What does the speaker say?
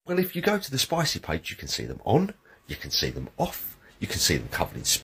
Well, if you go to the spicy page, you can see them on, you can see them off, you can see them covered in